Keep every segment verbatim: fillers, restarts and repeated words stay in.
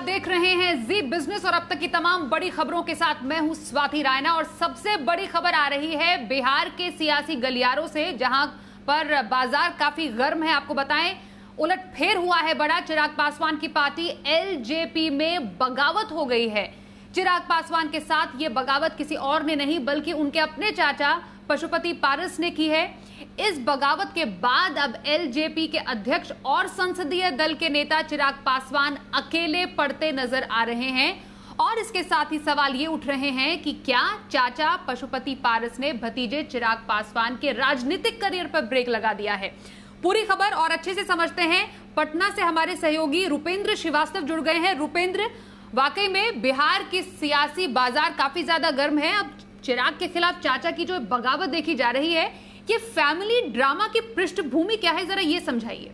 देख रहे हैं जी बिजनेस और अब तक की तमाम बड़ी खबरों के साथ मैं हूं स्वाति रायना। और सबसे बड़ी खबर आ रही है बिहार के सियासी गलियारों से, जहां पर बाजार काफी गर्म है। आपको बताएं, उलटफेर हुआ है बड़ा। चिराग पासवान की पार्टी एलजेपी में बगावत हो गई है। चिराग पासवान के साथ ये बगावत किसी और ने नहीं बल्कि उनके अपने चाचा पशुपति पारस ने की है। इस बगावत के बाद अब एलजेपी के अध्यक्ष और संसदीय दल के नेता चिराग पासवान अकेले पड़ते नजर आ रहे हैं। और इसके साथ ही सवाल ये उठ रहे हैं कि क्या चाचा पशुपति पारस ने भतीजे चिराग पासवान के राजनीतिक करियर पर ब्रेक लगा दिया है। पूरी खबर और अच्छे से समझते हैं। पटना से हमारे सहयोगी रुपेंद्र श्रीवास्तव जुड़ गए हैं। रुपेंद्र, वाकई में बिहार की सियासी बाजार काफी ज्यादा गर्म है। अब चिराग के खिलाफ चाचा की जो बगावत देखी जा रही है, ये फैमिली ड्रामा की पृष्ठभूमि क्या है, जरा ये समझाइए।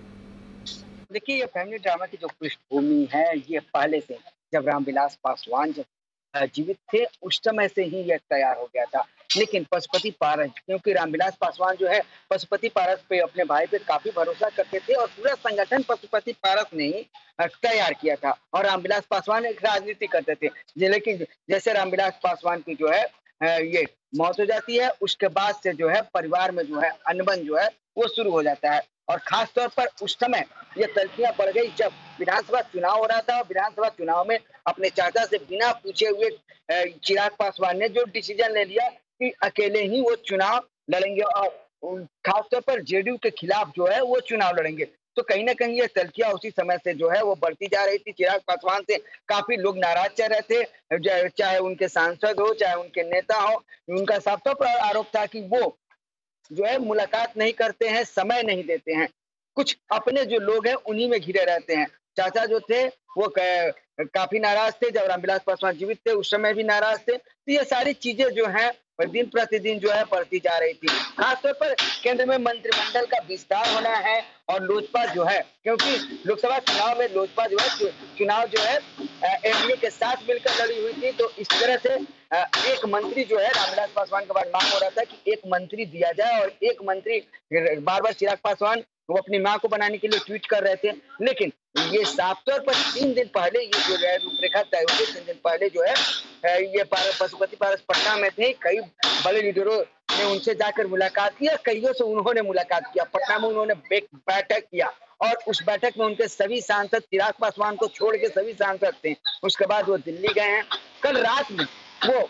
देखिए, ये फैमिली ड्रामा की जो पृष्ठभूमि है, ये पहले से जब रामविलास पासवान जब जीवित थे उस समय से ही यह तैयार हो गया था। लेकिन पशुपति पारस, क्योंकि रामविलास पासवान जो है पशुपति पारस पे, अपने भाई पे काफी भरोसा करते थे और पूरा संगठन पशुपति पारस ने ही तैयार किया था। और रामविलास पासवान एक राजनीति करते थे। लेकिन जैसे रामविलास पासवान की जो है ये मौत हो जाती है, उसके बाद से जो है परिवार में जो है अनबन जो है वो शुरू हो जाता है। और खास तौर पर उस समय ये तल्खियां बढ़ गई जब विधानसभा चुनाव हो रहा था। विधानसभा चुनाव में अपने चाचा से बिना पूछे हुए चिराग पासवान ने जो डिसीजन ले लिया कि अकेले ही वो चुनाव लड़ेंगे और खासतौर पर जेडीयू के खिलाफ जो है वो चुनाव लड़ेंगे। तो कहीं ना कहीं ये तल्खियां उसी समय से जो है वो बढ़ती जा रही थी। चिराग पासवान से काफी लोग नाराज चल रहे थे, चाहे उनके सांसद हो चाहे उनके नेता हो। उनका साफ तौर पर आरोप था कि वो जो है मुलाकात नहीं करते हैं, समय नहीं देते हैं, कुछ अपने जो लोग हैं उन्हीं में घिरे रहते हैं। चाचा जो थे वो काफी नाराज थे। जब रामविलास पासवान जीवित थे उस समय भी नाराज थे। तो ये सारी चीजें जो है दिन प्रतिदिन जो है बढ़ती जा रही थी। खासतौर पर केंद्र में मंत्रिमंडल का विस्तार होना है और लोजपा जो है, क्योंकि लोकसभा चुनाव में लोजपा जो है चुनाव जो है एनडीए के साथ मिलकर लड़ी हुई थी। तो इस तरह से एक मंत्री जो है, रामविलास पासवान के बाद मांग हो रहा था कि एक मंत्री दिया जाए और एक मंत्री बार बार चिराग पासवान वो अपनी मां को बनाने के लिए ट्वीट कर रहे थे। लेकिन ये साफ तौर पर तीन दिन पहले ये जो है रूपरेखा तय हुई, तीन दिन पहले जो है ये पशुपति पारस पटना में थे। कई बड़े लीडरों ने उनसे जाकर मुलाकात किया, कईयों से उन्होंने मुलाकात किया। पटना में उन्होंने बैठक किया और उस बैठक में उनके सभी सांसद, चिराग पासवान को छोड़ के सभी सांसद थे। उसके बाद वो दिल्ली गए हैं। कल रात में वो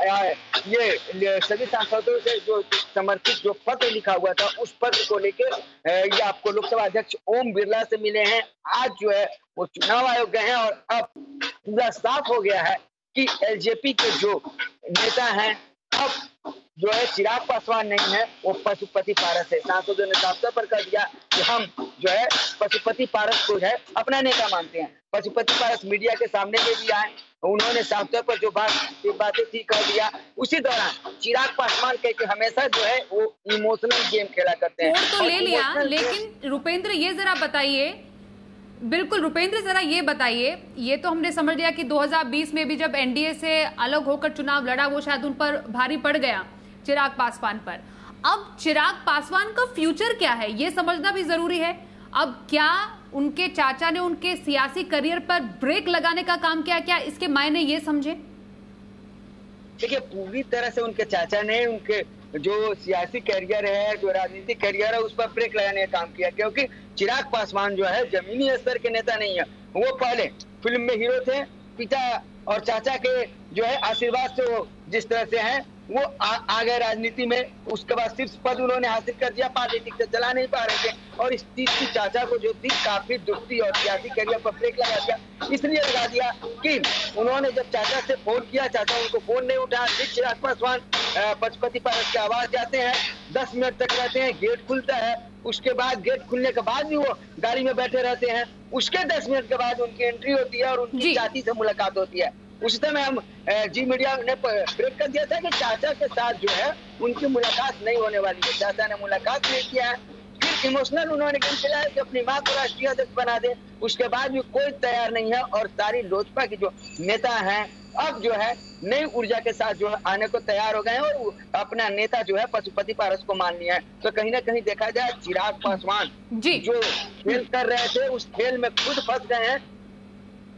ये, ये सभी सांसदों से जो समर्थित जो पत्र लिखा हुआ था उस पत्र को लेकर ये आपको लोकसभा अध्यक्ष ओम बिरला से मिले हैं। आज जो है वो चुनाव आयोग गए हैं और अब पूरा साफ हो गया है कि एलजेपी के जो नेता हैं अब जो है चिराग पासवान नहीं है, वो पशुपति पारस है। सांसदों ने साफ तौर पर कर दिया कि हम जो है पशुपति पारस को है अपना नेता मानते हैं। पशुपति पारस मीडिया के सामने में भी आए, उन्होंने साफ तौर पर जो बात बातें थी कर दिया। उसी दौरान चिराग पासवान के हमेशा जो है वो इमोशनल गेम खेला करते हैं। तो ले लिया, लेकिन रुपेंद्र ये जरा बताइए, बिल्कुल रुपेंद्र जरा ये बताइए, ये तो हमने समझ लिया कि दो हज़ार बीस में भी जब एनडीए से अलग होकर चुनाव लड़ा वो शायद उन पर भारी पड़ गया चिराग पासवान पर। अब चिराग पासवान का फ्यूचर क्या है ये समझना भी जरूरी है। अब क्या उनके चाचा ने उनके सियासी करियर पर ब्रेक लगाने का काम किया, क्या इसके मायने ये समझे? देखिए, पूरी तरह से उनके चाचा ने उनके जो सियासी करियर है, जो राजनीतिक करियर है, उस पर ब्रेक लगाने का काम किया। क्योंकि चिराग पासवान जो है जमीनी स्तर के नेता नहीं है। वो पहले फिल्म में हीरो थे, पिता और चाचा के जो है आशीर्वाद से वो जिस तरह से हैं वो आ, आ गए राजनीति में। उसके बाद शीर्ष पद उन्होंने हासिल कर दिया, पार्टी ठीक से चला नहीं पा रहे थे और इस चीज की चाचा को जो थी काफी दुख थी और सियासी करियर पर ब्रेक लगा दिया। इसलिए लगा दिया कि उन्होंने जब चाचा से फोन किया, चाचा उनको फोन नहीं उठाया। फिर चिराग पासवान पशुपति पारस के आवास जाते हैं, दस मिनट तक रहते हैं, गेट खुलता है। उसके बाद गेट खुलने के बाद भी वो गाड़ी में बैठे रहते हैं। उसके दस मिनट के बाद उनकी एंट्री होती है और उनकी चाची से मुलाकात होती है। उस समय हम जी मीडिया ने ब्रेक कर दिया था कि चाचा के साथ जो है उनकी मुलाकात नहीं होने वाली है। चाचा ने मुलाकात नहीं किया है। फिर इमोशनल उन्होंने गेम खेला है कि अपनी मां को राष्ट्रीय अध्यक्ष बना दे। उसके बाद भी कोई तैयार नहीं है और सारी लोजपा के जो नेता हैं अब जो है नई ऊर्जा के साथ जो है आने को तैयार हो गए हैं और अपना नेता जो है पशुपति पारस को मान लिया है। तो कहीं ना कहीं देखा जाए चिराग पासवान जो खेल कर रहे थे उस खेल में खुद फंस गए हैं।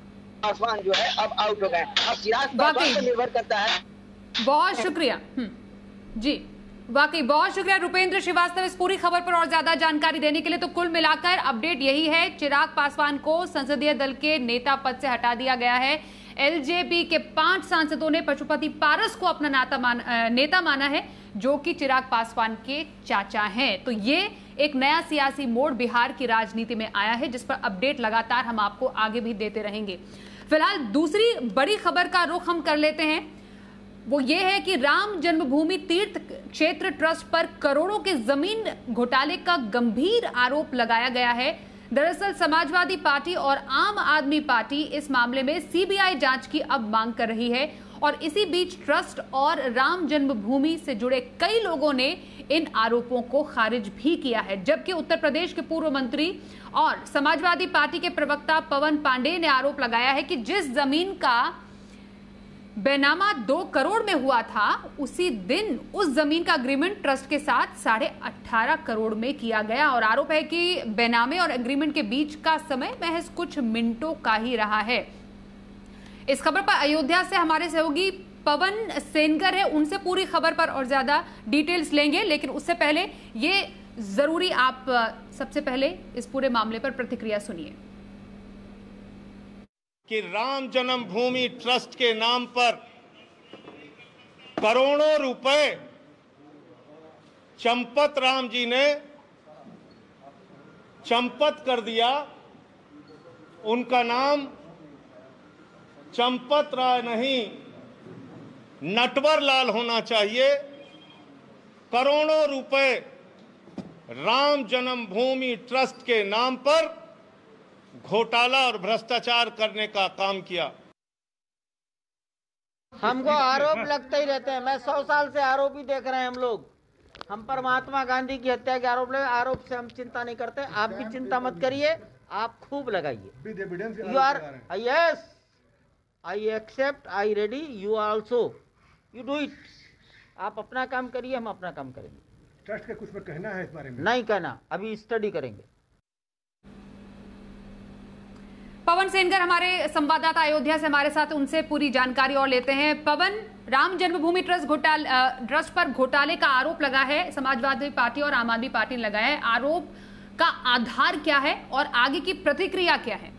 पासवान जो है अब आउट हो गए। अब चिराग पासवान पर निर्भर करता है। बहुत शुक्रिया जी, वाकई बहुत शुक्रिया रुपेंद्र श्रीवास्तव इस पूरी खबर पर और ज्यादा जानकारी देने के लिए। तो कुल मिलाकर अपडेट यही है, चिराग पासवान को संसदीय दल के नेता पद से हटा दिया गया है। एलजेपी के पांच सांसदों ने पशुपति पारस को अपना नाता मान, नेता माना है, जो कि चिराग पासवान के चाचा हैं। तो ये एक नया सियासी मोड़ बिहार की राजनीति में आया है, जिस पर अपडेट लगातार हम आपको आगे भी देते रहेंगे। फिलहाल दूसरी बड़ी खबर का रुख हम कर लेते हैं, वो ये है कि राम जन्मभूमि तीर्थ क्षेत्र ट्रस्ट पर करोड़ों के जमीन घोटाले का गंभीर आरोप लगाया गया है। दरअसल समाजवादी पार्टी और आम आदमी पार्टी इस मामले में सीबीआई जांच की अब मांग कर रही है, और इसी बीच ट्रस्ट और राम जन्मभूमि से जुड़े कई लोगों ने इन आरोपों को खारिज भी किया है। जबकि उत्तर प्रदेश के पूर्व मंत्री और समाजवादी पार्टी के प्रवक्ता पवन पांडे ने आरोप लगाया है कि जिस जमीन का बेनामा दो करोड़ में हुआ था, उसी दिन उस जमीन का एग्रीमेंट ट्रस्ट के साथ साढ़े अठारह करोड़ में किया गया। और आरोप है कि बेनामे और एग्रीमेंट के बीच का समय महज कुछ मिनटों का ही रहा है। इस खबर पर अयोध्या से हमारे सहयोगी पवन सेनगर है, उनसे पूरी खबर पर और ज्यादा डिटेल्स लेंगे। लेकिन उससे पहले ये जरूरी आप सबसे पहले इस पूरे मामले पर प्रतिक्रिया सुनिए कि राम जन्मभूमि ट्रस्ट के नाम पर करोड़ों रुपए चंपत राम जी ने चंपत कर दिया। उनका नाम चंपत राय नहीं, नटवर लाल होना चाहिए। करोड़ों रुपए राम जन्मभूमि ट्रस्ट के नाम पर घोटाला और भ्रष्टाचार करने का काम किया। हमको आरोप लगते ही रहते हैं। मैं सौ साल से आरोप ही देख रहे हैं हम लोग। हम पर महात्मा गांधी की हत्या के आरोप लगे, आरोप से हम चिंता नहीं करते। आप भी चिंता मत करिए, आप खूब लगाइए। You are yes I accept, I ready, you also, you do it. आप अपना काम करिए, हम अपना काम करेंगे। ट्रस्ट का कुछ में कहना है इस बारे में? नहीं कहना, अभी स्टडी करेंगे। पवन सेनगर हमारे संवाददाता अयोध्या से हमारे साथ, उनसे पूरी जानकारी और लेते हैं। पवन, राम जन्मभूमि ट्रस्ट घोटाला ट्रस्ट पर घोटाले का आरोप लगा है, समाजवादी पार्टी और आम आदमी पार्टी ने लगाया है। आरोप का आधार क्या है और आगे की प्रतिक्रिया क्या है?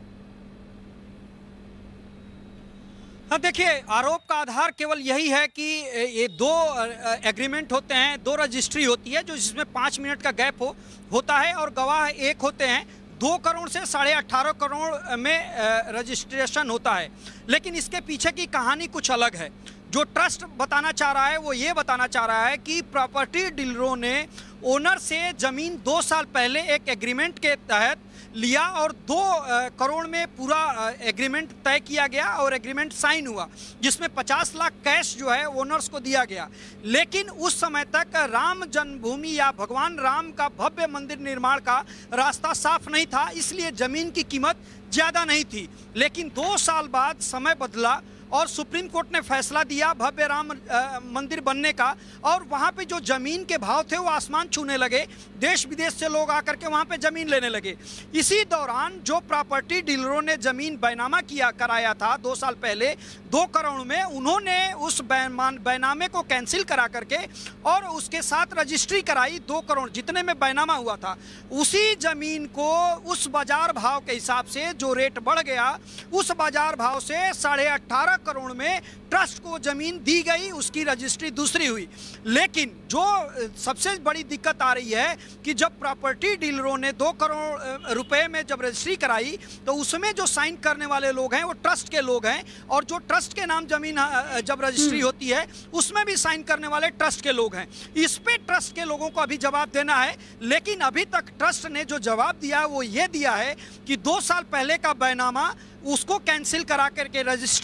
हाँ, देखिए, आरोप का आधार केवल यही है कि ये दो एग्रीमेंट होते हैं, दो रजिस्ट्री होती है, जो जिसमें पाँच मिनट का गैप हो होता है और गवाह एक होते हैं। दो करोड़ से साढ़े अठारह करोड़ में रजिस्ट्रेशन होता है। लेकिन इसके पीछे की कहानी कुछ अलग है। जो ट्रस्ट बताना चाह रहा है वो ये बताना चाह रहा है कि प्रॉपर्टी डीलरों ने ओनर से ज़मीन दो साल पहले एक एग्रीमेंट के तहत लिया और दो करोड़ में पूरा एग्रीमेंट तय किया गया और एग्रीमेंट साइन हुआ, जिसमें पचास लाख कैश जो है ओनर्स को दिया गया। लेकिन उस समय तक राम जन्मभूमि या भगवान राम का भव्य मंदिर निर्माण का रास्ता साफ नहीं था, इसलिए ज़मीन की कीमत ज़्यादा नहीं थी। लेकिन दो साल बाद समय बदला और सुप्रीम कोर्ट ने फैसला दिया भव्य राम आ, मंदिर बनने का, और वहाँ पे जो ज़मीन के भाव थे वो आसमान छूने लगे। देश विदेश से लोग आकर के वहाँ पे ज़मीन लेने लगे। इसी दौरान जो प्रॉपर्टी डीलरों ने ज़मीन बैनामा किया कराया था दो साल पहले दो करोड़ में, उन्होंने उस बैनामे को कैंसिल करा करके और उसके साथ रजिस्ट्री कराई दो करोड़ जितने में बैनामा हुआ था। उसी ज़मीन को उस बाजार भाव के हिसाब से जो रेट बढ़ गया, उस बाजार भाव से साढ़े अट्ठारह करोड़ में ट्रस्ट को जमीन दी गई, उसकी रजिस्ट्री दूसरी हुई। लेकिन जो सबसे बड़ी दिक्कत आ रही है कि जब प्रॉपर्टी डीलरों ने दो करोड़ रुपए में जब रजिस्ट्री कराई तो उसमें जो साइन करने वाले लोग हैं वो ट्रस्ट के लोग हैं, और जो ट्रस्ट के नाम जमीन जब रजिस्ट्री होती है उसमें भी साइन करने वाले ट्रस्ट के लोग हैं। इस पे ट्रस्ट के लोगों को अभी जवाब देना है। लेकिन अभी तक ट्रस्ट ने जो जवाब दिया वो ये दिया है कि दो साल पहले का बैनामा उसको कैंसिल करा करके रजिस्ट्री हुई,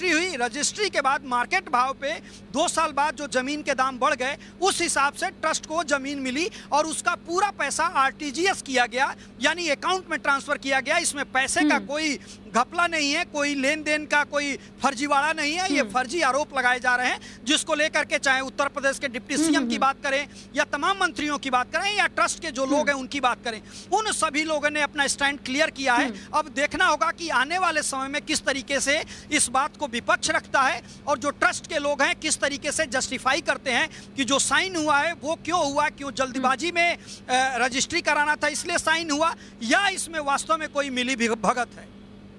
रजिस्ट्री के बाद मार्केट भाव पे दो साल बाद जो जमीन के दाम बढ़ गए उस हिसाब से ट्रस्ट को जमीन मिली और उसका पूरा पैसा आरटीजीएस किया गया, यानी अकाउंट में ट्रांसफर किया गया। इसमें पैसे का कोई घपला नहीं है, कोई लेन देन का कोई फर्जीवाड़ा नहीं है। ये फर्जी आरोप लगाए जा रहे हैं, जिसको लेकर के चाहे उत्तर प्रदेश के डिप्टी सीएम की बात करें या तमाम मंत्रियों की बात करें या ट्रस्ट के जो लोग हैं उनकी बात करें, उन सभी लोगों ने अपना स्टैंड क्लियर किया है। अब देखना होगा कि आने वाले समय में किस तरीके से इस बात को विपक्ष रखता है और जो ट्रस्ट के लोग हैं किस तरीके से जस्टिफाई करते हैं कि जो साइन हुआ है वो क्यों हुआ, क्यों जल्दबाजी में रजिस्ट्री कराना था इसलिए साइन हुआ, या इसमें वास्तव में कोई मिली भगत है।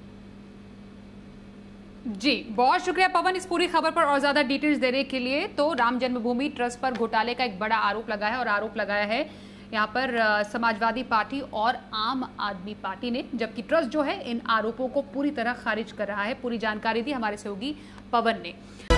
जी बहुत शुक्रिया पवन इस पूरी खबर पर और ज्यादा डिटेल्स देने के लिए। तो राम जन्मभूमि ट्रस्ट पर घोटाले का एक बड़ा आरोप लगा है और आरोप लगाया है यहाँ पर समाजवादी पार्टी और आम आदमी पार्टी ने, जबकि ट्रस्ट जो है इन आरोपों को पूरी तरह खारिज कर रहा है। पूरी जानकारी दी हमारे सहयोगी पवन ने।